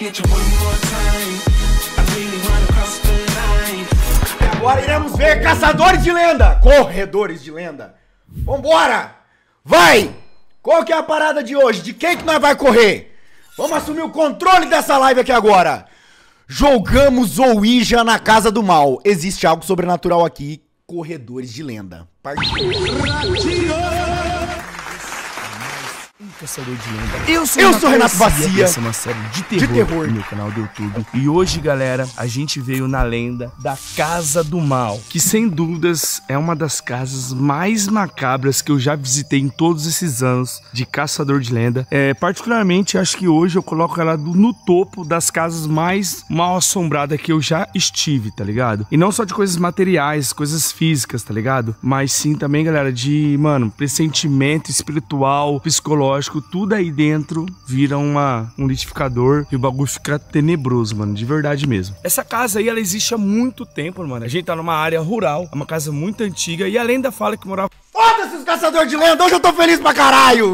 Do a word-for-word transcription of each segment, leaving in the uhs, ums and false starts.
Agora iremos ver caçadores de lenda, corredores de lenda. Vambora! Vai! Qual que é a parada de hoje? De quem que nós vai correr? Vamos assumir o controle dessa live aqui agora. Jogamos Ouija na casa do mal. Existe algo sobrenatural aqui. Corredores de lenda. Partiu. Caçador de lenda. Eu sou, Eu sou Renato Bacia. Essa é uma série de terror, de terror no meu canal do YouTube. E hoje, galera, a gente veio na lenda da Casa do Mal, que sem dúvidas é uma das casas mais macabras que eu já visitei em todos esses anos de Caçador de Lenda. É, particularmente, acho que hoje eu coloco ela no topo das casas mais mal assombradas que eu já estive, tá ligado? E não só de coisas materiais, coisas físicas, tá ligado? Mas sim também, galera, de, mano, pressentimento espiritual, psicológico. Tudo aí dentro vira uma, um litificador e o bagulho fica tenebroso, mano, de verdade mesmo. Essa casa aí, ela existe há muito tempo, mano. A gente tá numa área rural, é uma casa muito antiga e a lenda fala que morava... Foda-se os caçadores de lenda, hoje eu tô feliz pra caralho!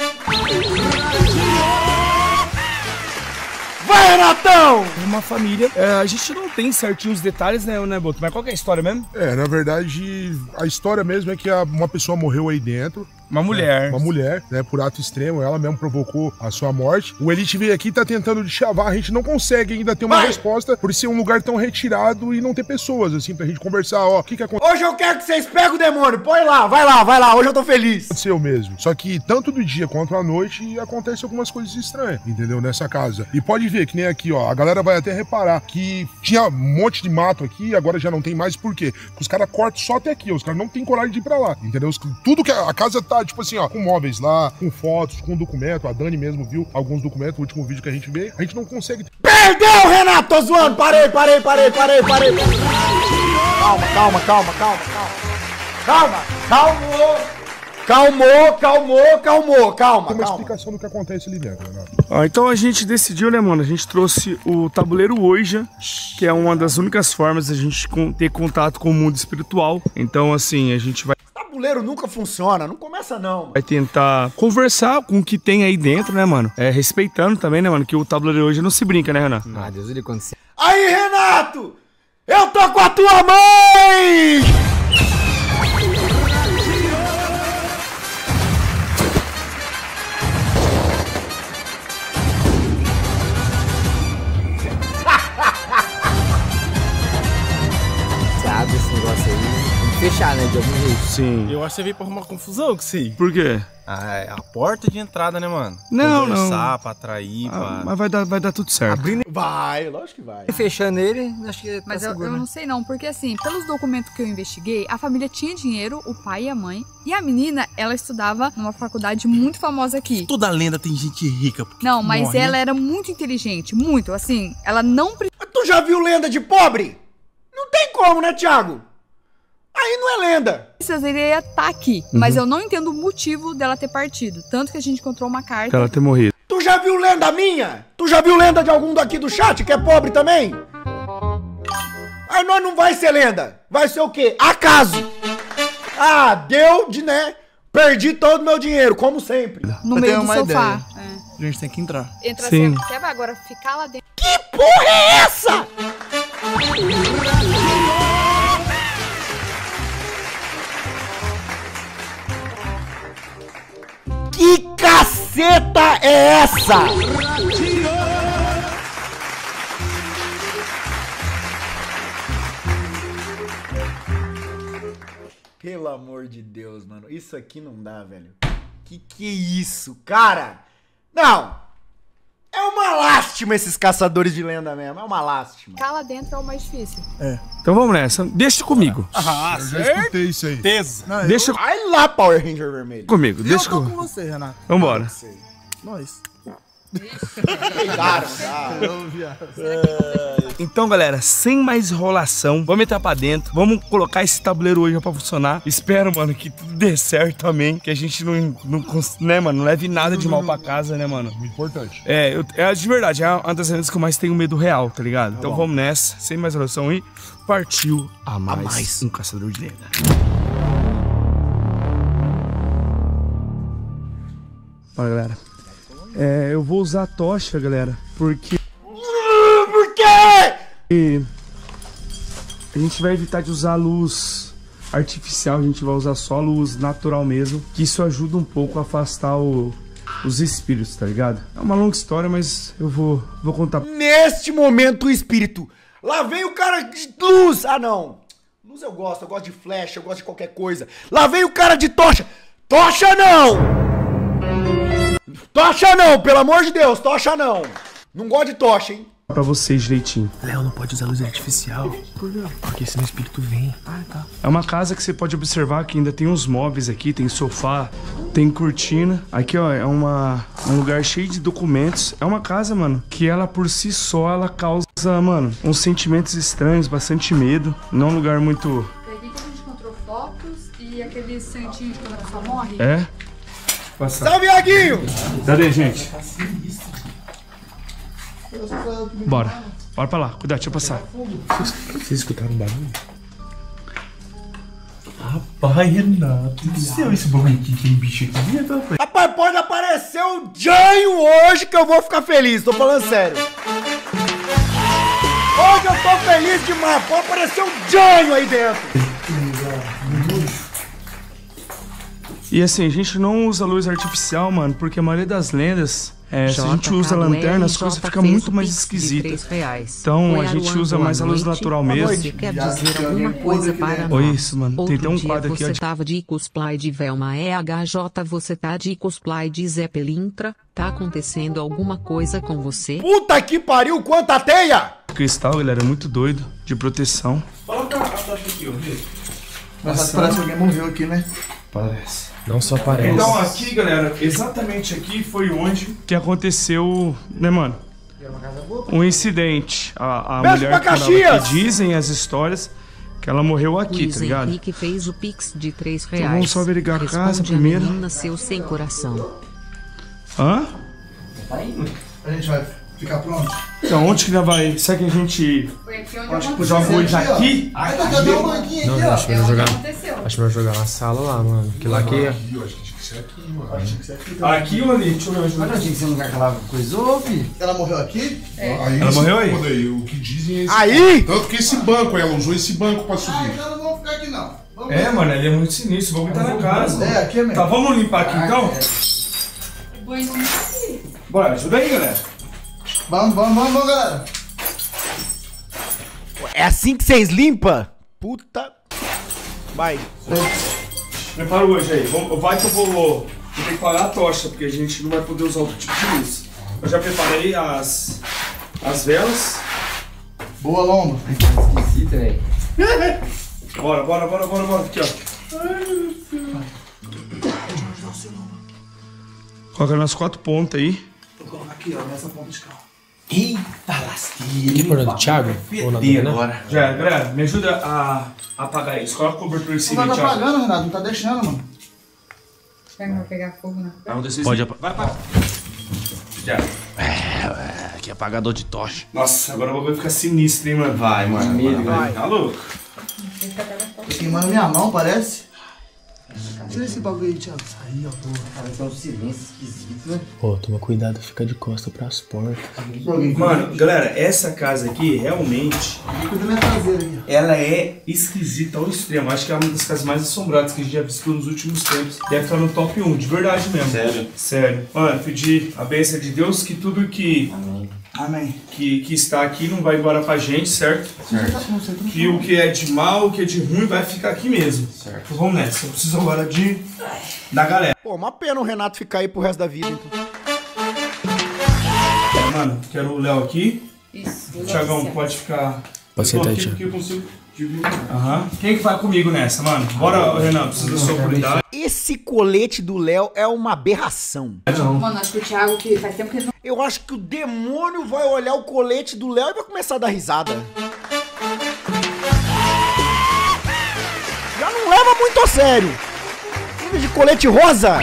Vai, Renatão! Uma família, é, a gente não tem certinho os detalhes, né, né, Boto? Mas qual que é a história mesmo? É, na verdade, a história mesmo é que a, uma pessoa morreu aí dentro. Uma mulher. É, uma mulher, né, por ato extremo, ela mesmo provocou a sua morte. O Elite veio aqui e tá tentando deschavar, a gente não consegue ainda ter uma Vai. resposta por ser um lugar tão retirado e não ter pessoas, assim, pra gente conversar, ó, o que que aconteceu. Hoje eu quero que vocês peguem o demônio, põe lá, vai lá, vai lá, hoje eu tô feliz. Aconteceu mesmo, só que tanto do dia quanto à noite acontece algumas coisas estranhas, entendeu, nessa casa. E pode ver que nem aqui, ó, a galera vai até reparar que tinha um monte de mato aqui, agora já não tem mais, por quê? Porque os caras cortam só até aqui, os caras não tem coragem de ir pra lá, entendeu? Tudo que a, a casa tá, tipo assim, ó, com móveis lá, com fotos, com documento, a Dani mesmo viu alguns documentos, o último vídeo que a gente vê, a gente não consegue... Perdeu, Renato, tô zoando, parei, parei, parei, parei, parei. Calma, calma, calma, calma, calma. Calma, calmou. Calmou, calmou, calmou, calma, Tem uma calma. explicação do que acontece ali dentro, Renato. Ah, então a gente decidiu, né, mano? A gente trouxe o tabuleiro Ouija, que é uma das únicas formas da gente ter contato com o mundo espiritual. Então, assim, a gente vai... Tabuleiro nunca funciona, não começa não. Vai tentar conversar com o que tem aí dentro, né, mano? É, respeitando também, né, mano? Que o tabuleiro hoje não se brinca, né, Renato? Ah, Deus ele quando se... Aí, Renato! Eu tô com a tua mãe! Você abre esse negócio aí, tem que fechar, né, de algum jeito. Sim. Eu acho que você veio pra arrumar confusão com isso aí. Por quê? Ah, é a porta de entrada, né, mano? Não, Conversar, não. pra atrair, Ah, pra... mas vai dar, vai dar tudo certo. Abrindo Vai, lógico que vai. e fechando ele, acho que tá Mas eu, seguro, eu né? não sei não, porque assim, pelos documentos que eu investiguei, a família tinha dinheiro, o pai e a mãe, e a menina, ela estudava numa faculdade muito famosa aqui. Toda lenda tem gente rica. Não, mas morre, ela né? era muito inteligente, muito, assim, ela não... pre- Mas tu já viu lenda de pobre? Não tem como, né, Thiago? Aí não é lenda. precisaria estar aqui, mas eu não entendo o motivo dela ter partido, tanto que a gente encontrou uma carta... Pra ela ter morrido. Tu já viu lenda minha? Tu já viu lenda de algum daqui do chat que é pobre também? Aí nós não vai ser lenda. Vai ser o quê? Acaso. Ah, deu de, né? Perdi todo o meu dinheiro, como sempre. No Eu meio tenho do uma sofá. A gente tem que entrar. É. Entra Sim. assim, quer agora ficar lá dentro. Que porra é essa? Que caceta é essa? Pelo amor de Deus, mano. Isso aqui não dá, velho. Que que é isso, cara? Não. É uma lástima esses caçadores de lenda mesmo. É uma lástima. Ficar lá dentro é o mais difícil. Então vamos nessa. Deixa comigo. Ah, Eu já escutei isso aí. certeza. Não, Deixa Vai lá, Power Ranger vermelho. comigo. eu, Deixa eu tô comigo. com você, Renato. Vambora. Nós. Pegaram, já. Então, galera, sem mais enrolação, vamos entrar pra dentro. Vamos colocar esse tabuleiro hoje pra funcionar. Espero, mano, que tudo dê certo também. Que a gente não, não cons- né, mano, não leve nada de mal pra casa, né, mano? Muito importante. É, eu, é de verdade, é uma das vezes que eu mais tenho medo real, tá ligado? Então vamos nessa, sem mais enrolação aí. Partiu a mais, mais. um caçador de lenda. Bora, galera. É, eu vou usar a tocha, galera, porque... E a gente vai evitar de usar luz artificial, a gente vai usar só luz natural mesmo, que isso ajuda um pouco a afastar o, os espíritos, tá ligado? É uma longa história, mas eu vou, vou contar. Neste momento o espírito, lá vem o cara de luz, ah não, luz eu gosto, eu gosto de flecha, eu gosto de qualquer coisa. Lá vem o cara de tocha, tocha não! Tocha não, pelo amor de Deus, tocha não! Não gosto de tocha, hein? Pra vocês direitinho. Léo, não pode usar luz artificial. Por quê? Porque senão o espírito vem. Ah, tá. É uma casa que você pode observar que ainda tem uns móveis aqui, tem sofá, tem cortina. Aqui, ó, é uma, um lugar cheio de documentos. É uma casa, mano, que ela por si só, ela causa, mano, uns sentimentos estranhos, bastante medo. Não é um lugar muito... Aqui que a gente encontrou fotos e aqueles santinhos quando a pessoa morre. É? Passar. Salve, Iaguinho! Cadê, gente? Bora. Bora pra lá. Cuidado, deixa eu passar. Vocês escutaram um barulho? Rapaz, Renato. Do céu, esse bagulho aqui, aquele bicho aqui. Rapaz. Rapaz, pode aparecer o Janho hoje que eu vou ficar feliz, tô falando sério. Hoje eu tô feliz demais, pode aparecer o Janho aí dentro. E assim, a gente não usa luz artificial, mano, porque a maioria das lendas, é, se a gente usa lanterna, as coisas ficam muito mais esquisitas. Então a gente usa mais a luz natural mesmo. Você quer dizer alguma coisa para nós? Olha isso, mano. Tem até um Outro quadro aqui, dia ó. você tava de cosplay de Velma E H J, você tá de cosplay de Zé Pelintra. Tá acontecendo alguma coisa com você? Puta que pariu, quanta teia! Cristal, galera, é muito doido, de proteção. Coloca a tocha aqui, ó. Mas parece que alguém morreu aqui, né? Parece. Não só parece. Então aqui, galera, exatamente aqui foi onde que aconteceu, né, mano? Um incidente. A, a Beijo mulher pra que, morava Caxias! aqui dizem as histórias que ela morreu aqui, Luiz tá ligado? Henrique fez o pix de três reais. Então vamos só averiguar a casa Responde primeiro. A menina seu sem coração. Hã? A gente vai ficar pronto? Então onde que ela vai? Será que a gente Foi aqui onde pode aconteceu. jogar hoje aqui? Aí tá dando um banquinho Não, aqui, não, ó. acho É melhor onde jogar. aconteceu. Acho melhor jogar na sala lá, mano. Que lá que é. Aqui, eu acho que tinha que ser aqui, mano. Aqui ou ali? Deixa eu ver. Mas não tinha que ser um lugar que ela coisou, filho? Ela morreu aqui? Aí, Ela esse morreu aí? cômodo aí, o que dizem é esse. Aí! Tanto que esse banco, ela usou esse banco pra Ah, subir. então não vamos ficar aqui não. Vamos É, mano, ele é muito sinistro. Vamos estar na casa. É, aqui é mesmo. Tá, vamos limpar aqui então? O banho não tá aqui. Bora, ajuda aí, galera. Vamos, vamos, vamos, vamos, galera. É assim que vocês limpam? Puta. Vai. Prepara hoje aí. Vamos- Vai que eu vou, vou ter que pagar a tocha, porque a gente não vai poder usar outro tipo de luz. Eu já preparei as, as velas. Boa, Lombo. Esquisito, velho. Bora, bora, bora, bora, bora. Aqui, ó. Coloca nas quatro pontas aí. Vou colocar aqui, ó, nessa ponta de carro. Eita lasquinha. Que porra do Thiago? Ou na dona, né? Já, galera, me ajuda a apagar isso. Coloca a cobertura em Não cima, vai Thiago. apagando, Renato, não tá deixando, mano. Vai não vai pegar fogo na Pode apagar. Vai, vai. Já. Que apagador de tocha. Nossa, agora o bagulho vai ficar sinistro, hein, mano? Vai, mano. Vai. Tá louco? Tô queimando minha mão, parece. Tira esse bagulho aí, Thiago. Aí, ó, porra. Cara, tem um silêncio esquisito, né? Pô, toma cuidado, fica de costa pras portas. Mano, galera, essa casa aqui, realmente, Cuida da minha traseira aí, ó. ela é esquisita ao extremo. Acho que é uma das casas mais assombradas que a gente já visitou nos últimos tempos. Deve estar no top um, de verdade mesmo. Sério? Sério. Mano, pedir a bênção de Deus que tudo que, Amém. Amém. que, que está aqui não vai embora pra gente, certo? Certo. Que o que é de mal, o que é de ruim vai ficar aqui mesmo. Certo. Então vamos nessa. Eu preciso agora de... da galera. Pô, uma pena o Renato ficar aí pro resto da vida, então. Mano, quero o Léo aqui. Isso. O Thiagão pode ficar... Pode Eu tô sentar aí, aqui Thiago. porque eu consigo dividir. Aham. Quem que vai comigo nessa, mano? Bora, Renan, precisa da sua autoridade. Esse colete do Léo é uma aberração. Mano, acho que o Thiago, que faz tempo que ele não... Eu acho que o demônio vai olhar o colete do Léo e vai começar a dar risada. Já não leva muito a sério. Nível de colete rosa.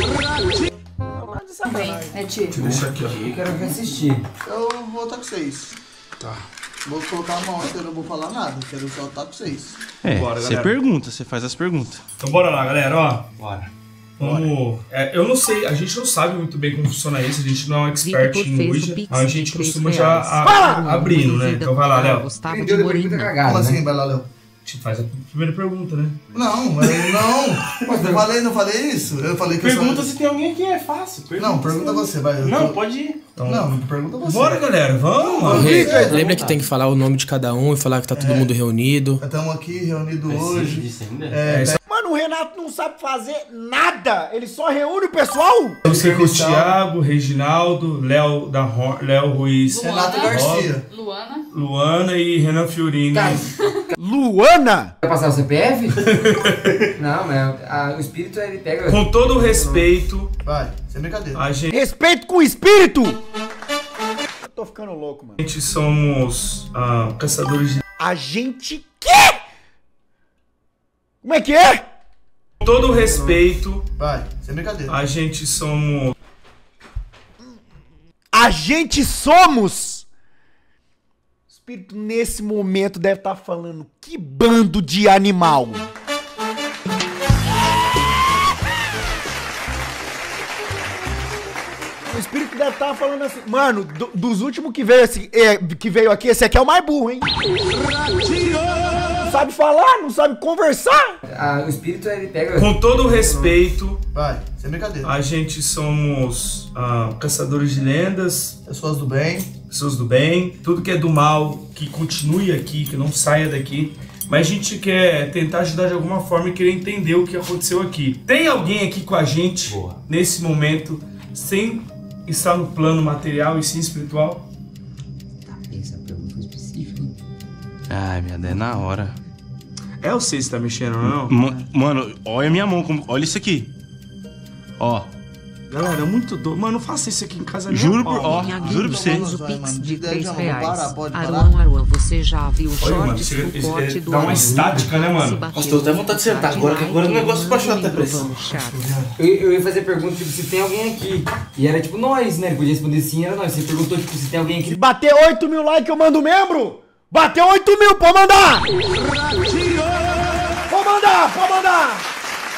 Vem, é tio. Deixa aqui, ó. Eu quero ver assistir. Eu vou estar com vocês. Tá. Vou colocar a mão aqui, eu não vou falar nada. Quero só estar com vocês. É, Bora, você galera. pergunta, você faz as perguntas. Então bora lá, galera, ó. Bora. Vamos. É, eu não sei, a gente não sabe muito bem como funciona isso, a gente não é um expert em Ouija, mas a gente costuma já a, a, abrindo, né? Então vai lá, Léo. Como assim, vai lá, Léo? Te faz a primeira pergunta, né? Não, eu não. Mas eu falei, não falei isso? Eu falei que Pergunta eu só... se tem alguém aqui, é fácil. Pergunta Não, pergunta você, vai. Eu Não, tô... pode ir. Então, não, pergunta você. Bora, galera, vamos. Ô, Rei, lembra que tem que falar o nome de cada um e falar que tá todo É. mundo reunido. Estamos aqui reunidos hoje. Disso ainda? É, É, Mano, o Renato não sabe fazer nada. Ele só reúne o pessoal. Eu sei que o Thiago, Reginaldo, Léo da Ro... Léo Ruiz, Renato Garcia. Luana. Luana e Renan Fiorini. Tá. Luana? Vai passar o C P F? Não, mas a- o espírito ele pega. Com todo o respeito, Vai, sem brincadeira. a gente Respeito com o espírito. Eu tô ficando louco, mano. somos ah, caçadores de... A gente quê? Como é que é? Com todo o respeito, Vai, sem brincadeira. a gente somos... A gente somos. O espírito nesse momento deve estar falando, que bando de animal. O espírito deve estar falando assim, mano, do- dos últimos que veio, assim, é, que veio aqui, esse aqui é o mais burro, hein? Não sabe falar, não sabe conversar. A- o espírito ele pega. Com todo o respeito, Vai, sem brincadeira. a gente somos ah, caçadores de lendas, Pessoas do bem. pessoas do bem, tudo que é do mal, que continue aqui, que não saia daqui. Mas a gente quer tentar ajudar de alguma forma e querer entender o que aconteceu aqui. Tem alguém aqui com a gente, Boa. nesse momento, sem estar no plano material e sim espiritual? Essa pergunta foi específica, hein? Ai, minha Deus, é na hora. É você que tá mexendo, não? Ma- Mano, olha a minha mão, como- olha isso aqui. Ó, Galera, é muito doido. Mano, não faça isso aqui em casa nem juro a por... pau. Ó, Minha juro pra você. fez o Vai, Pix mano. de Já, três já, reais. para, pode parar. Aruan, Aruan, você já viu o Olha, mano, short chega- do esse- corte é- do dá uma Aruan? estática, né, mano? Se bater Nossa, tô até no vontade de sentar. like, Agora que- agora o negócio baixou até a vamos, pressão. chato. Eu, eu ia fazer pergunta, tipo, se tem alguém aqui. E era tipo nós, né? Ele podia responder sim, era nós. Você perguntou, tipo, se tem alguém Se aqui. bater oito mil likes eu mando membro. Bateu oito mil, pode mandar. Pode mandar, pode mandar.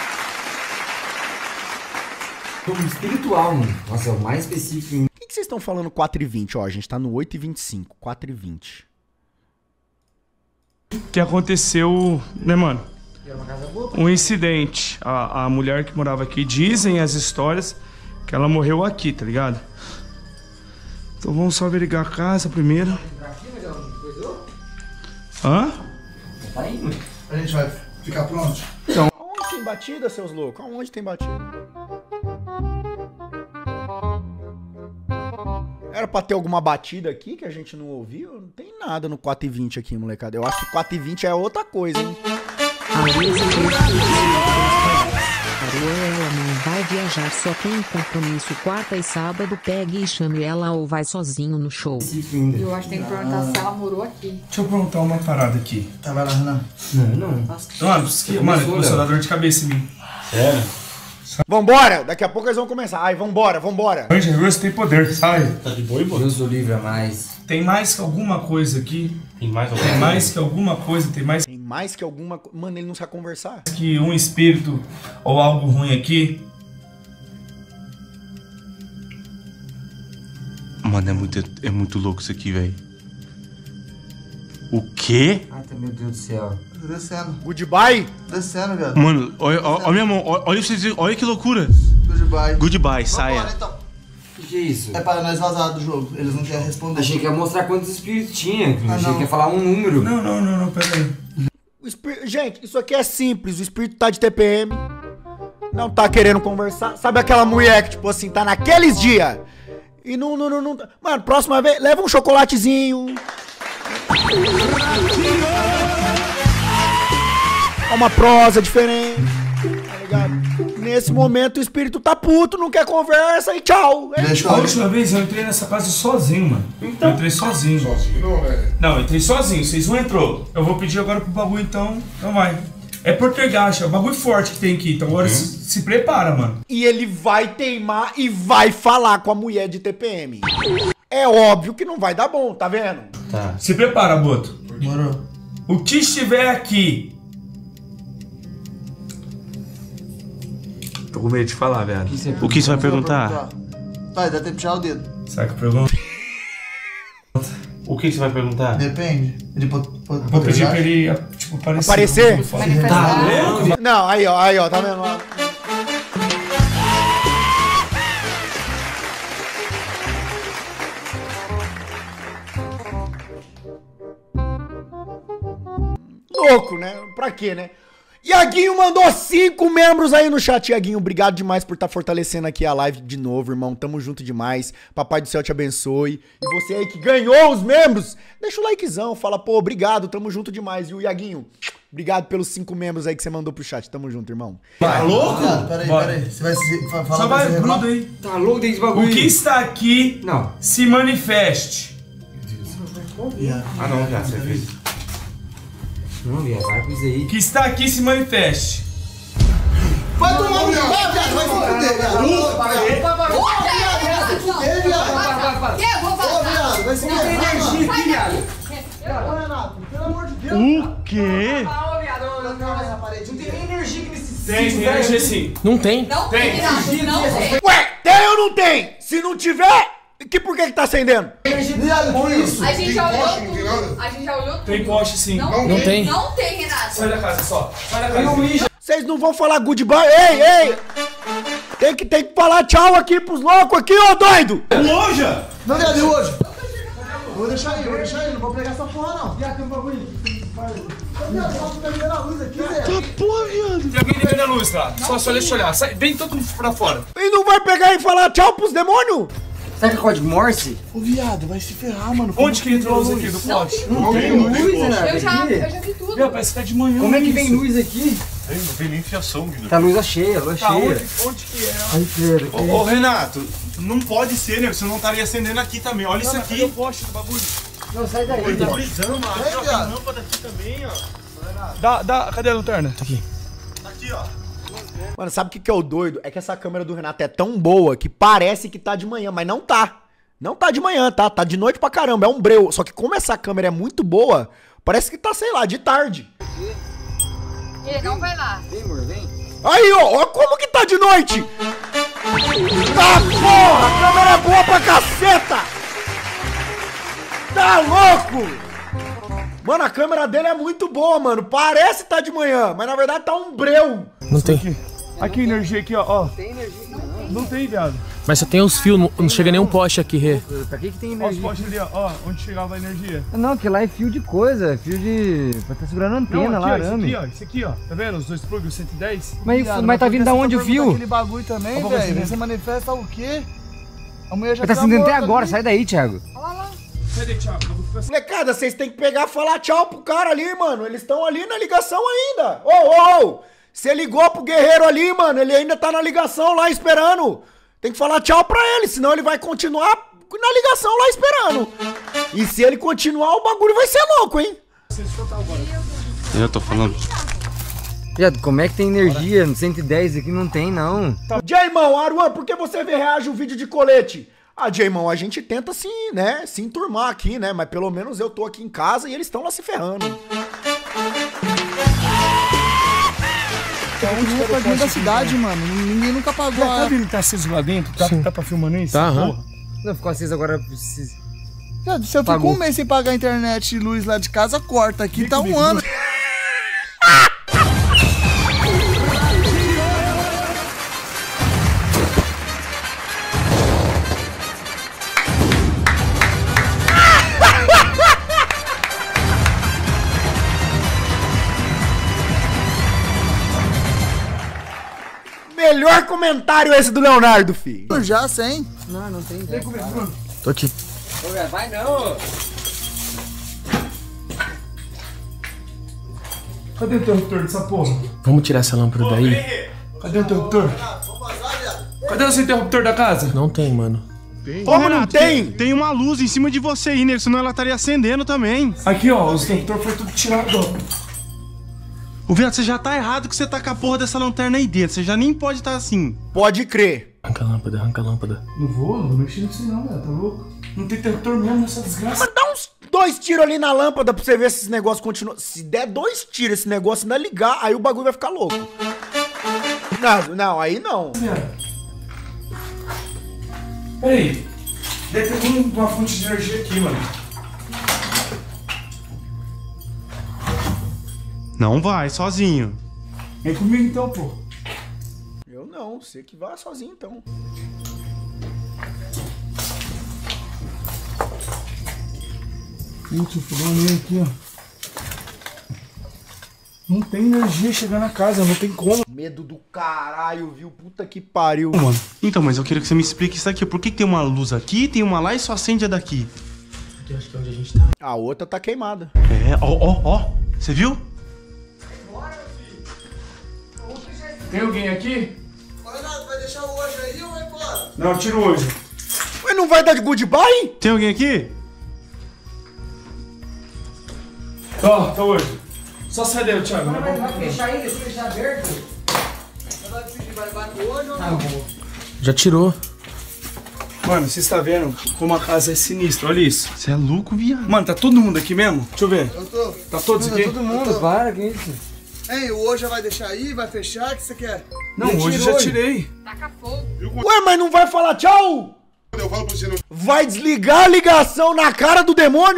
Como espiritual, mano. Nossa, é o mais específico. Por que, que vocês estão falando quatro e vinte? Ó, a gente tá no oito e vinte e cinco. quatro e vinte. Que aconteceu, né, mano? Um incidente. A, a mulher que morava aqui, dizem as histórias que ela morreu aqui, tá ligado? Então vamos só averiguar a casa primeiro. Hã? Tá indo. A gente vai ficar pronto? Aonde tem batida, seus loucos? Aonde tem batida? Era pra ter alguma batida aqui que a gente não ouviu? Não tem nada no quatro e vinte aqui, molecada. Eu acho que quatro e vinte é outra coisa, hein? Aruan fez o Pix de três reais. Aruan, ela não vai viajar, só tem compromisso quarta e sábado. Pegue e chame ela ou vai sozinho no show. Específico ainda. Eu acho que tem que perguntar se ela morou aqui. Deixa eu perguntar uma parada aqui. Tá, vai lá, Renan. Não, não. Mano, que, mano, começou a dar dor de cabeça em mim. Sério? Vambora! Daqui a pouco eles vão começar. Ai, vambora, vambora. Anjo Russo tem poder, sai. Tá de boa, pô? Eu sou livre a mais. Tem mais que alguma coisa aqui. Tem mais alguma Tem mais que alguma coisa, tem mais Tem mais que alguma... co- Mano, ele não sabe conversar. que um espírito ou algo ruim aqui. Mano, é muito, é muito louco isso aqui, velho. O quê? Ai, tá, meu Deus do céu. Descendo. Goodbye. Descendo, viado. Mano, olha, olha, olha minha mão, olha, olha, vocês, olha que loucura. Goodbye. Goodbye, saia. Vambora, então. O que, que é isso? É para nós vazar do jogo. Eles não querem responder. Achei que ia mostrar quantos espíritos tinha. Ah, Achei não. que ia falar um número. Não, não, não, não, pera aí. O espí- Gente, isso aqui é simples. O espírito tá de T P M. Não tá querendo conversar. Sabe aquela mulher que, tipo assim, tá naqueles dias. E não, não, não, não... Mano, próxima vez, leva um chocolatezinho. Uma prosa diferente. Tá ligado? Nesse momento o espírito tá puto, não quer conversa e tchau. É Deixa A eu última vez eu entrei nessa casa sozinho, mano. Eu entrei sozinho. Sozinho não, velho. Não, eu entrei sozinho, vocês não entrou. Eu vou pedir agora pro bagulho então. Então vai. É Portergacha, é o bagulho forte que tem aqui. Então agora se, se prepara, mano. E ele vai teimar e vai falar com a mulher de T P M. É óbvio que não vai dar bom, tá vendo? Tá. Se prepara, Boto. Demorou. O que estiver aqui Tô com medo de falar, velho. O que você vai perguntar? Vai, dá tempo de puxar o dedo. Será que eu pergunto? O que você vai perguntar? Depende. Ele pode, pode, Vou pedir pra ele, tipo, aparecer. Aparecer? Tá louco? Não, aí ó, aí ó, tá vendo? Louco, né? Pra quê, né? Iaguinho mandou cinco membros aí no chat. Iaguinho, obrigado demais por estar tá fortalecendo aqui a live de novo, irmão. Tamo junto demais. Papai do céu te abençoe. E você aí que ganhou os membros, deixa o likezão. Fala, pô, obrigado, tamo junto demais. E o Iaguinho, obrigado pelos cinco membros aí que você mandou pro chat. Tamo junto, irmão. Tá louco? Peraí, peraí. Você vai se, fa falar Só vai, gruda aí. Tá louco, tem esse bagulho. O que está aqui, Não. se manifeste. Ah, não, já, você fez. Não, viado, vai com isso aí. O que está aqui, se manifeste. Vai tomar no cu, viado. Vai se fuder, viado. Ô, viado. Vai se fuder, viado. Ô, viado, vai se fuder. Energia aqui, viado. Ô, Renato, pelo amor de Deus. O quê? Não, viado, não tem nem energia que nesse Tem, tem energia sim. Não tem. Não tem, não tem. Ué, tem ou não tem? Se não tiver, que por que que tá acendendo? Viado, que isso? A gente já olhou poste, não tem nada? tudo. A gente já olhou tudo. Tem poste sim. Não, Não tem. Não tem, Renato. Sai da casa só. Sai da casa. Vocês não vão falar goodbye? Ei, ei! Tem que, tem que falar tchau aqui pros loucos aqui, ô doido! Loja! Não, viado, e hoje? Vou deixar aí, vou deixar aí. Não vou pegar essa porra, não. Viado, tem um bagulho. Viado, só tá ligando a luz aqui, velho. Porra, viado. Tem alguém ligando a luz lá. Só, só deixa eu olhar. Sai, vem todo mundo pra fora. E não vai pegar e falar tchau pros demônios? Será que é código Morse? Ô, viado, vai se ferrar, mano. Onde que entrou a luz aqui do poste? Não tem luz, Renato. Eu já, aqui. eu já vi tudo. Meu, parece que tá de manhã. Como é que isso. vem luz aqui? Não tem nem fiação, Guido. Tá luz cheia, luz Tá, cheia. onde, onde que é? Ai, Pedro. Ô, ô, Renato, não pode ser, né? Você não estaria acendendo aqui também. Olha isso Cadê aqui. o poste do bagulho? Não, sai daí. Ele tá brisando, mano. Aqui, ó, tem viado. lâmpada aqui também, ó. Dá, dá, cadê a lanterna? Tá aqui. Tá aqui, ó. Mano, sabe o que, que é o doido? É que essa câmera do Renato é tão boa que parece que tá de manhã, mas não tá. Não tá de manhã, tá? Tá de noite pra caramba, é um breu. Só que como essa câmera é muito boa, parece que tá, sei lá, de tarde. E não vai lá. Vem, amor, vem. Aí, ó, ó como que tá de noite! Tá porra! A câmera é boa pra caceta! Tá louco! Mano, a câmera dele é muito boa, mano. Parece que tá de manhã, mas na verdade tá um breu. Não tem. Aqui, aqui energia aqui, ó. ó. Tem energia aqui, não. Não tem, viado. Mas só tem os fios, não, não chega nenhum poste aqui, Rê. Pra que que tem Ó os energia? postes ali, ó. ó. Onde chegava a energia. Não, aquilo lá é fio de coisa, é fio de... Pra tá segurando a antena Não, aqui, lá, ó, esse arame. aqui, ó. Esse aqui, ó. Tá vendo? Os dois plugs, o cento e dez. Mas, Viado, mas tá por que vindo da você onde o pergunta fio? aquele bagulho também, Ó, velho. você Você manifesta o quê? A mulher já Tá tá acendendo até morta agora, ali. sai daí, Thiago. Cadê, Thiago? Eu vou ficar assim. Molecada, vocês têm que pegar e falar tchau pro cara ali, mano. Eles estão ali na ligação ainda. Ô, ô, ô. Você ligou pro guerreiro ali, mano. Ele ainda tá na ligação lá esperando. Tem que falar tchau pra ele, senão ele vai continuar na ligação lá esperando. E se ele continuar, o bagulho vai ser louco, hein? Eu tô falando. Viado, como é que tem energia no cento e dez aqui? Não tem, não. Jaimão, Aruan, por que você vê reage o vídeo de colete? Ah, Jaimão, a gente tenta se, né, se enturmar aqui, né? Mas pelo menos eu tô aqui em casa e eles estão lá se ferrando. É um dia pra dentro da cidade, mano. Ninguém nunca pagou Tá a... vendo que tá aceso lá dentro? Tá, tá pra filmando isso? Tá, aham. Porra. Não, ficou aceso agora. Viado, se eu fico Pagou. um mês sem pagar a internet e luz lá de casa, corta. Aqui tá um comigo, ano. Melhor comentário esse do Leonardo, filho. Já, sem. Não, não tem. Vem comigo, Bruno. Tô aqui. Ô, velho, vai não. Cadê o interruptor dessa porra? Vamos tirar essa lâmpada daí? Cadê o interruptor? Cadê o seu interruptor da casa? Não tem, mano. Como não tem? Tem uma luz em cima de você aí, né? Senão ela estaria acendendo também. Aqui, ó. Os interruptores foi tudo tirado, ó. Ô, viado, você já tá errado que você tá com a porra dessa lanterna aí dentro. Você já nem pode estar assim. Pode crer. Arranca a lâmpada, arranca a lâmpada. Não vou, não vou mexer nisso não, velho. Tá louco? Não tem interruptor mesmo nessa desgraça. Mas dá uns dois tiros ali na lâmpada pra você ver se esse negócio continua. Se der dois tiros esse negócio ainda ligar, aí o bagulho vai ficar louco. Não, não, aí não. Peraí. Deve ter uma fonte de energia aqui, mano. Não vai, sozinho. Vem comigo então, pô. Eu não, você que vai sozinho então. Putz, o fogão aqui, ó. Não tem energia chegando na casa, não tem como. Medo do caralho, viu? Puta que pariu. Mano, então, mas eu quero que você me explique isso aqui. Por que, que tem uma luz aqui, tem uma lá e só acende a daqui? Eu acho que é onde a gente tá. A outra tá queimada. É, ó, ó, ó. Você viu? Tem alguém aqui? Renato, vai deixar o hoje aí ou vai embora? Não, tira hoje. Mas não vai dar de goodbye? Tem alguém aqui? Ó, tá hoje. Só sai daí, Thiago. Não, mas vai fechar ainda, se deixar aberto. Vai decidir, vai bater hoje ou não? Já tirou. Mano, você está vendo como a casa é sinistra, olha isso. Você é louco, viado. Mano, tá todo mundo aqui mesmo? Deixa eu ver. Eu tô. Tá todos aqui? Todo mundo, para, que isso? Hein, o hoje vai deixar aí, vai fechar, o que você quer? Não, hoje eu já tirei. Taca fogo. Ué, mas não vai falar tchau? Eu falo pra você não. Vai desligar a ligação na cara do demônio?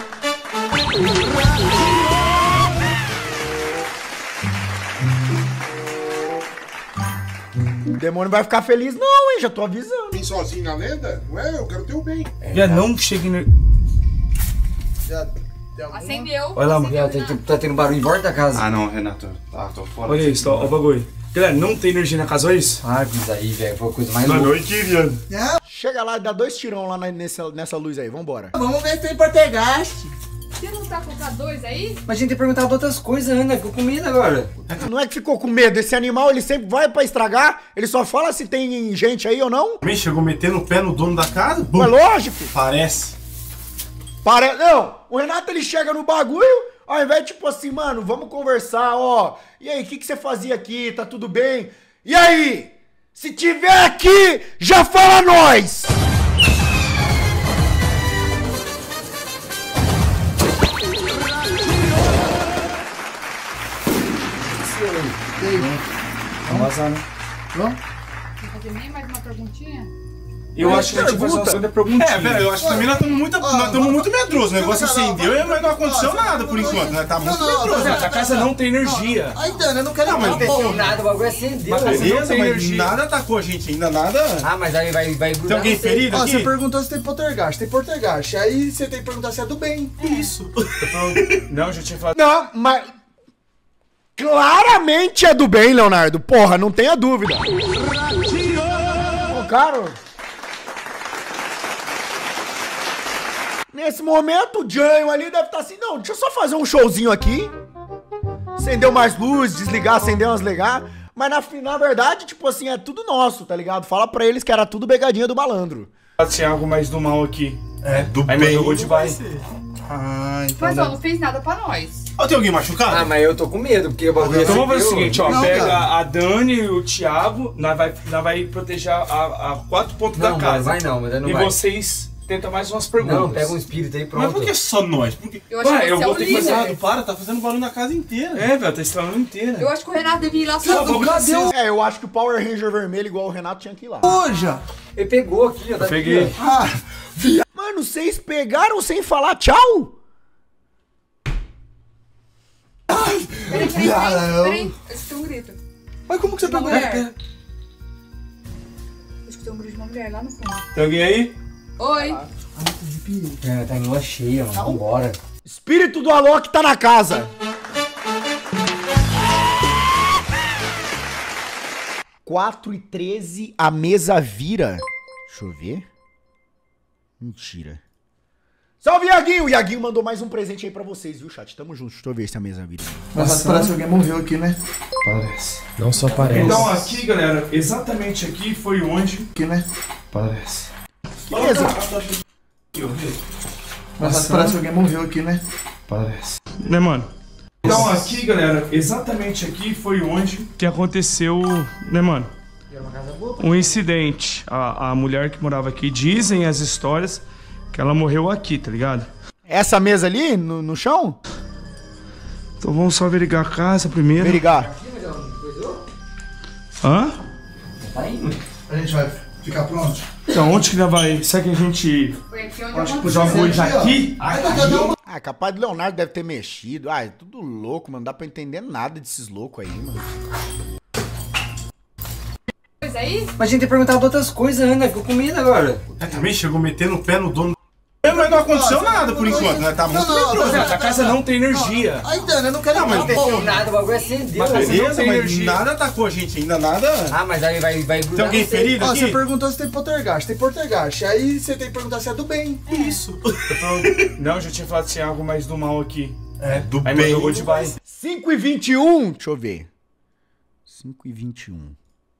O demônio vai ficar feliz não, hein? Já tô avisando. Vim sozinho na lenda? Ué, eu quero ter o bem. Já não cheguei no... Já tem alguma? Acendeu. Olha lá, mano. Já, tá, tá tendo barulho em volta da casa. Ah, não, Renato. Tá, tô fora. Olha isso, ó, ó o bagulho. Galera, não tem energia na casa, olha isso. Ah, que isso aí, velho. Foi a coisa mais Mano, louca. eu queria. Chega lá e dá dois tirão lá na- nessa, nessa luz aí, vambora. Vamos ver se tem portegaste. Você não tá colocar dois aí? Mas a gente tem perguntado outras coisas ainda, ficou com medo agora. Não é que ficou com medo, esse animal ele sempre vai pra estragar, ele só fala se tem gente aí ou não. Também chegou metendo o pé no dono da casa? Bum. É lógico. Parece. Para... Não, o Renato ele chega no bagulho, ao invés de tipo assim, mano, vamos conversar, ó. E aí, o que, que você fazia aqui? Tá tudo bem? E aí? Se tiver aqui, já fala nós! Vamos vazar, né? Vamos? Não fazer nem mais uma perguntinha? Eu acho que a gente vai fazer uma segunda perguntinha. É, velho, eu acho que também nós estamos muito, nós estamos muito medrosos. O negócio acendeu, mas não aconteceu nada por enquanto. Nós tá muito medrosos. Mas a casa não tem energia. Aí, Dana, eu não quero Não, mas não, não pô. desceu nada, o bagulho acendeu. Mas Beleza, não tem mas energia. nada atacou a gente ainda, nada. Ah, mas aí vai, vai grudar. Tem alguém não sei. ferido Ó, aqui? você perguntou se tem poltergeist. Tem poltergeist. Aí você tem que perguntar se é do bem. Isso. Não, já tinha falado. Não, mas... Claramente é do bem, Leonardo. Porra, não tenha dúvida. Ô, cara... Nesse momento, o Janho ali deve estar assim, não, deixa eu só fazer um showzinho aqui. Acender mais luz, desligar, acender umas ligar. Mas na, na verdade, tipo assim, é tudo nosso, tá ligado? Fala pra eles que era tudo pegadinha do malandro. Tinha algo mais do mal aqui. É, do Aí bem. mandou goodbye. Ah, então. Mas ó, não fez nada pra nós. Ó, tem alguém machucado? Ah, mas eu tô com medo, porque o bagulho Então vamos fazer o acendeu. seguinte, ó. Não, Pega cara. a Dani e o Thiago, nós vai, nós vai proteger a, a quatro pontos Não, da mas casa. vai não, mas não e vai. vocês tentam mais umas perguntas. Não, pega um espírito aí, pronto. Mas por que só nós? Por que... Eu acho Ué, que eu você é vou o ter que fazer líder. Renato, para, tá fazendo barulho na casa inteira. É, velho, tá estralando inteira. Eu acho que o Renato devia ir lá só. Cadê o... É, eu acho que o Power Ranger vermelho igual o Renato tinha que ir lá. Hoje. Ele pegou aqui, ó. Tá Peguei. aqui, Ah, Mano, vocês pegaram sem falar tchau? Peraí, peraí, peraí. Viadão. Peraí, eu escutei um grito. mas como que você Uma pegou? mulher. Eu escutei um grito de uma mulher lá no fundo. Tem alguém aí? Oi. ó. É, tá em lua cheia, mano. Vambora. Espírito do Alok tá na casa. quatro e treze, a mesa vira. Deixa eu ver. Mentira. Salve, Iaguinho! O Iaguinho mandou mais um presente aí pra vocês, viu, chat? Tamo junto. Deixa eu ver se a mesa vira. Mas parece que alguém morreu aqui, né? Parece. Não só parece. Então aqui, galera, exatamente aqui foi onde... Aqui, né? Parece. Beleza. Mas parece que alguém morreu aqui, né? Parece. Né, mano? Então aqui, galera, exatamente aqui foi onde que aconteceu, né, mano? Um incidente. A, a mulher que morava aqui, dizem as histórias que ela morreu aqui, tá ligado? Essa mesa ali, no, no chão? Então vamos só averiguar a casa primeiro. Verigar. Hã? Tá indo. A gente vai ficar pronto? Então, onde que nós vai? Será que a gente... Acho que joga hoje aqui? Ah, capaz do Leonardo deve ter mexido. Ah, é tudo louco, mano. Não dá pra entender nada desses loucos aí, mano. Coisa aí? Mas a gente tem perguntado outras coisas ainda, ficou com medo agora. É, também chegou metendo o pé no dono. Mas não aconteceu nada por enquanto, né? Tá muito medroso. A casa não tem energia. Aí, Dani, eu não quero Não, mas entrar, não pô. Não nada, o bagulho acendeu. Mas beleza, tem mas energia. nada atacou a gente ainda, nada. Ah, mas aí vai, vai grudar. Tem alguém no seio. ferido Ó, aqui? você perguntou se tem poltergeist. Tem poltergeist. Aí você tem que perguntar se é do bem. Isso. Não, eu já tinha falado que tinha algo mais do mal aqui. É, do Aí me bem. jogou de baixo. cinco e vinte e um. Deixa eu ver. cinco e vinte e um.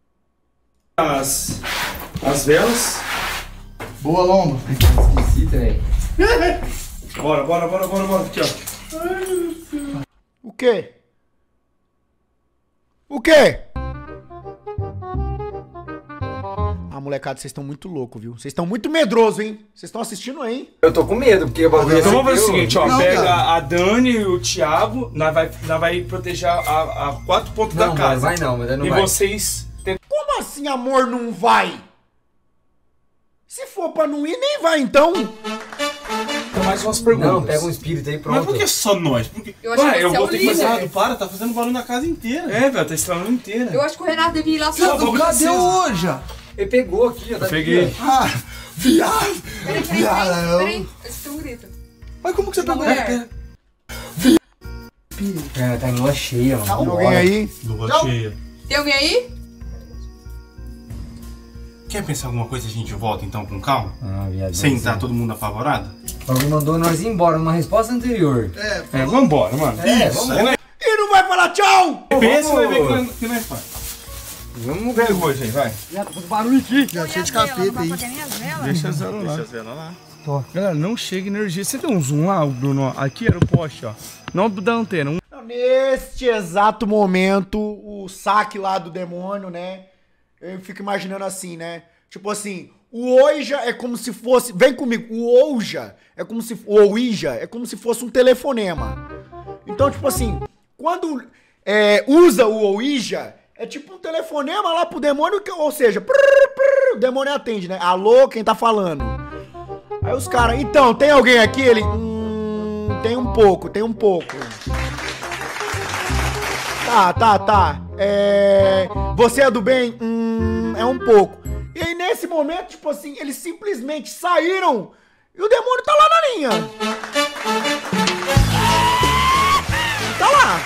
As, as velas. Boa, Lombo. Esqueci, velho. Bora, bora, bora, bora, bora. Aqui, ó. O quê? O quê? Ah, molecada, vocês estão muito loucos, viu? Vocês estão muito medrosos, hein? Vocês estão assistindo, hein? Eu tô com medo, porque o bagulho Então vamos fazer o acendeu. seguinte, ó. Não, Pega cara. a Dani e o Thiago. Nós vai, nós vai proteger a, a quatro pontos Não, da mano, casa. vai não, mas não e vai. vocês... tentam- Como assim, amor, não vai? Se for pra não ir, nem vai, então. Então, mais umas perguntas. Não, pega um espírito aí, pronto. Mas por que só nós? Porque... Eu acho Ué, que eu esse é vou o ter que fazer líder. Cuidado, para, tá fazendo barulho na casa inteira. É, velho, tá estralando inteira. Eu acho que o Renato devia ir lá só. Não, Cadê o Oja? Ele pegou aqui, ó. Tá Eu peguei. aqui, Ah, viado. Peraí, peraí, Viado, peraí. eu... Peraí, eu escutei um grito. Mas como que você Uma pegou? mulher. ó. É, tá em lua cheia, mano. Tem alguém aí? Lua cheia. Tem alguém aí? Quer pensar alguma coisa e a gente volta então com calma? Ah, viado. Sem estar todo mundo apavorado? O bagulho mandou nós ir embora numa resposta anterior. É, É, vambora, mano. É, vamos ver. E não vai falar tchau! Pensa e vai ver que nós- que nós faz. Vamos ver. Pega hoje aí, vai. Já tô com barulho aqui. já cheio de Não vai capeta aí. apagar nem as velas? Deixa as velas lá. Deixa as velas lá. Galera, não chega energia. Você tem um zoom lá, Bruno? Aqui era o poste, ó. Não da antena. Um... Neste exato momento, o saque lá do demônio, né? Eu fico imaginando assim, né? Tipo assim, o Ouija é como se fosse... Vem comigo, o Ouija é como se... O Ouija é como se fosse um telefonema. Então, tipo assim, quando é, usa o Ouija, é tipo um telefonema lá pro demônio, que, ou seja, prrr, prrr, o demônio atende, né? Alô, quem tá falando? Aí os caras, então, tem alguém aqui? Ele, hum, tem um pouco, tem um pouco. Tá, tá, tá. É, você é do bem? Hum, é um pouco. E aí, nesse momento, tipo assim, eles simplesmente saíram e o demônio tá lá na linha. Tá lá.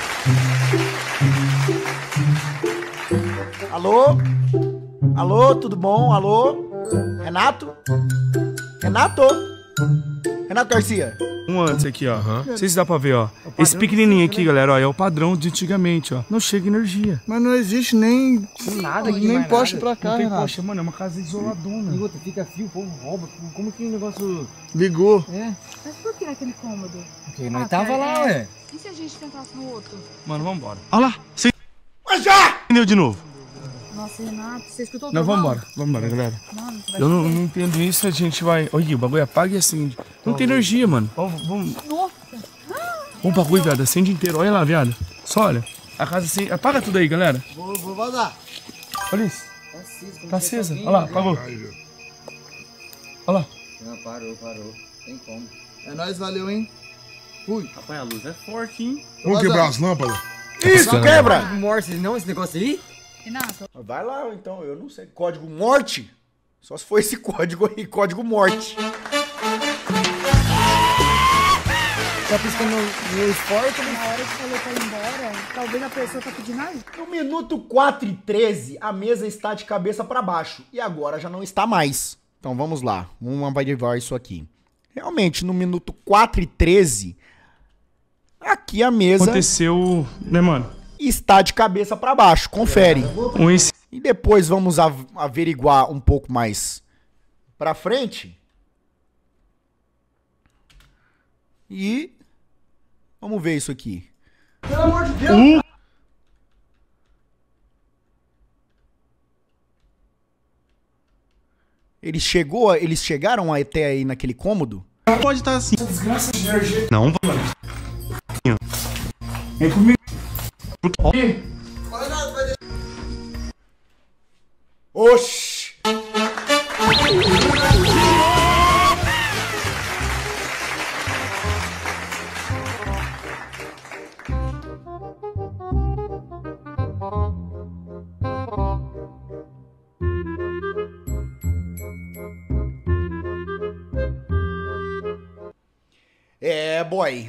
Alô? Alô, tudo bom? Alô? Renato? Renato? Renato Garcia? Um antes aqui, ó. Não sei se dá pra ver, ó. Esse pequenininho aqui, galera, ó, é o padrão de antigamente, ó. Não chega energia. Mas não existe nem... Nada aqui, Nem mais poste nada. pra cá, Não tem Renato. poxa, mano, é uma casa isoladona. E outra, fica fio, o povo rouba. Como que o negócio... Ligou. É? Mas por que naquele cômodo? Porque nós Ah, tava cara, lá, é. ué. E se a gente tentasse no outro? Mano, vambora. Olha lá, você Mas já! entendeu de novo. Nossa, Renato, você escutou o Não, trovão? vambora. Vambora, galera. Mano, você vai Eu não, ver. não entendo isso, a gente vai... Olha, o bagulho apaga e acende. Não tem energia, mano. Vamos, vamos... Nossa. O bagulho, viado, acende inteiro. Olha lá, viado. Só olha. A casa acende... Apaga tudo aí, galera. Vou, vou vazar. Olha isso. Tá aceso, como Tá se acesa. fosse Olha lá, alguém, apagou. Olha lá. Não, parou, parou. Tem como. É nóis, valeu, hein? Fui. Rapaz, a luz é forte, hein? Vamos quebrar as lâmpadas? Isso, quebra! Código Morse, não, esse negócio aí? Renato, Vai lá, então, eu não sei. Código morte? Só se for esse código aí, código morte. Tá piscando no esporte, na hora que falou pra ir embora, talvez a pessoa tá pedindo ajuda. No minuto quatro e treze, a mesa está de cabeça para baixo. E agora já não está mais. Então vamos lá, vamos avaliar isso aqui. Realmente, no minuto quatro e treze, aqui a mesa Aconteceu, né, mano? está de cabeça para baixo. Confere. Um esse... E depois vamos av- averiguar um pouco mais pra frente. E vamos ver isso aqui. Pelo amor de Deus. Ele chegou, eles chegaram até aí naquele cômodo? Pode estar assim. Desgraça de energia. Não, Vem comigo. Olha, vai deixar. Oxi! É, boy.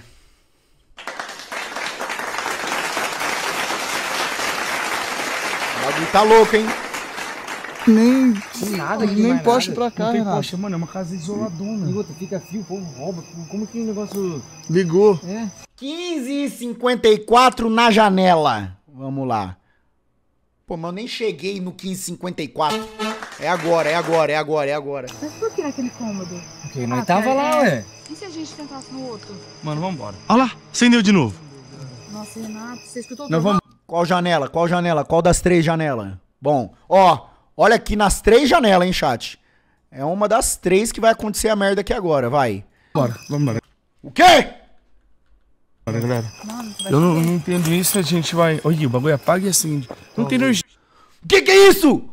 O bagulho tá louco, hein? Nem, nada aqui, nem mais poste nada. pra cá, Não tem Renato. poste, mano, é uma casa isoladona. E outra, fica frio, o povo rouba. Como que o negócio... Ligou. É. quinze e cinquenta e quatro na janela. Vamos lá. Pô, mas eu nem cheguei no quinze e cinquenta e quatro. É agora, é agora, é agora, é agora. Mas por que naquele cômodo? Porque nós Ah, tava cara, lá, é. ué. E se a gente tentasse no outro? Mano, vambora. Olha lá, acendeu de novo. Nossa, Renato, você escutou Nós tudo? vamos... Qual janela? Qual janela? Qual das três janelas? Bom, ó, olha aqui nas três janelas, hein, chat. É uma das três que vai acontecer a merda aqui agora, vai. Bora, vamos embora. O quê? Bora, galera. Mano, você vai Eu não, saber. não entendo isso, a gente vai... Olha, o bagulho apaga e acende. Não tem energia. Que que é isso?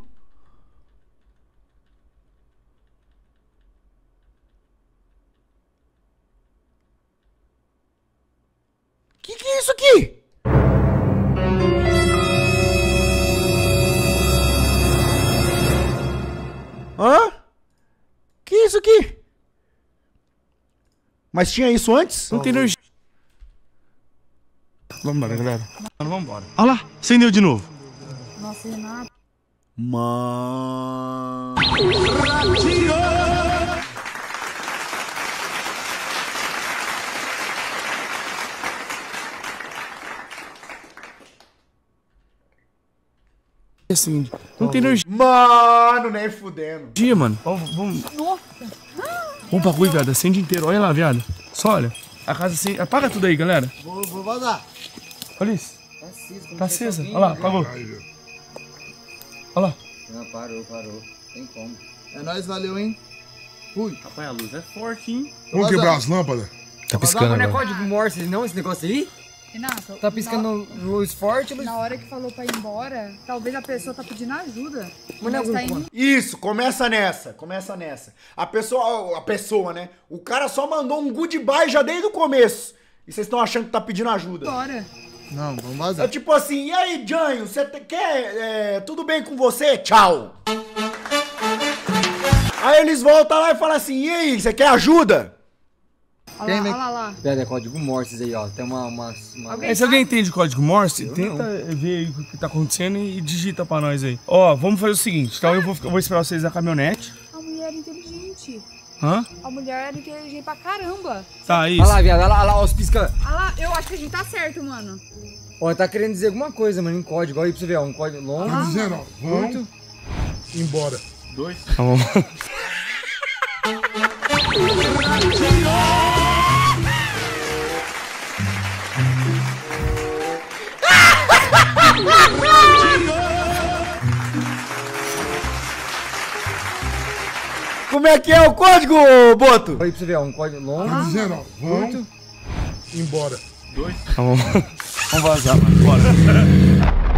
Que que é isso aqui? Hã? Que é isso aqui? Mas tinha isso antes? Não tem energia. Vamos embora, galera. Mano, vamos embora. Olha lá, acendeu de novo. Nossa, Renato. Mano. Assim, não tem energia, Mano, nem fudendo. mano. Vamos, vamos... Nossa. O bagulho, viado, acende inteiro. Olha lá, viado. Só olha. A casa acende. Apaga tudo aí, galera. Vou, vou vazar. Olha isso. Tá aceso. como Tá se acesa. fosse Olha lá, alguém, apagou. Olha lá. né? Não, parou, parou. Tem como. É nóis, valeu, hein? Fui. Rapaz, a luz é forte, hein? Vamos quebrar as lâmpadas? Tá Mas piscando não é agora. código Morse não, esse negócio aí? Renato. Tá piscando luz forte, luz... Na hora que falou pra ir embora, talvez a pessoa tá pedindo ajuda. Mas não é Mas tá algum indo... Isso, começa nessa, começa nessa. A pessoa, a pessoa, né? O cara só mandou um goodbye já desde o começo. E vocês estão achando que tá pedindo ajuda. embora. Não, vamos É vazar. tipo assim, e aí, Janho, você te- quer, é, tudo bem com você? Tchau. Aí eles voltam lá e falam assim, e aí, você quer ajuda? Olha Quem lá, vem? olha lá, lá. Pera, é código Morse aí, ó. Tem uma... uma, uma... Alguém É, se alguém entende código Morse, Eu tenta ver aí o que tá acontecendo e digita pra nós aí. Ó, vamos fazer o seguinte, então eu vou, eu vou esperar vocês na caminhonete. A mulher é inteligente. Hã? A mulher é inteligente pra caramba. Tá, isso. Olha lá, viado. Olha lá, olha lá, os pisca... Olha lá, eu acho que a gente tá certo, mano. Ó, tá querendo dizer alguma coisa, mano, em código. Olha aí pra você ver, ó. Um código longo. Tô dizendo, ó, vamos Curto. embora. Dois. Tá bom. Como é que é o código, Boto? Olha aí pra você ver, ó. Um código longo. Tô dizendo, ó, vamos Curto. embora. Dois. Tá bom. Vamos vazar, mano. Bora.